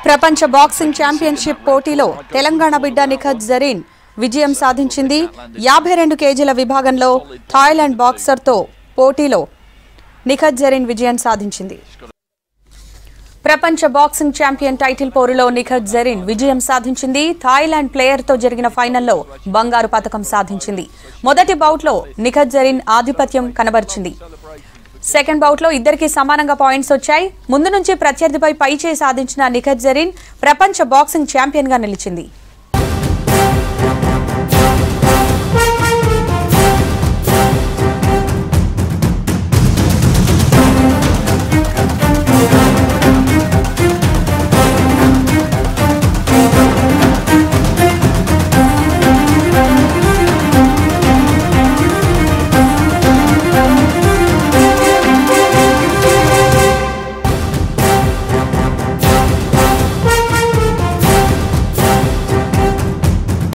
ప్రపంచ boxing championship పోటీలో తెలంగాణ బిడ్డ నిఖత్ జరీన్ విజయం సాధించింది. 52 కేజీల విభాగంలో థాయిలాండ్ బాక్సర్తో పోటీలో నిఖత్ జరీన్ విజయం సాధించింది. ప్రపంచ బాక్సింగ్ ఛాంపియన్ టైటిల్ పోరులో నిఖత్ జరీన్ విజయం సాధించింది. థాయిలాండ్ ప్లేయర్తో జరిగిన ఫైనల్లో బంగారు పతకం సాధించింది. మొదటి బౌట్లో నిఖత్ జరీన్ ఆధిపత్యం కనబరిచింది. సెకండ్ బౌట్లో ఇద్దరికి సమానంగా పాయింట్స్ వచ్చాయి. ముందు నుంచి ప్రత్యర్థిపై పైచేయి సాధించిన నిఖత్ జరీన్ ప్రపంచ బాక్సింగ్ ఛాంపియన్ గా నిలిచింది.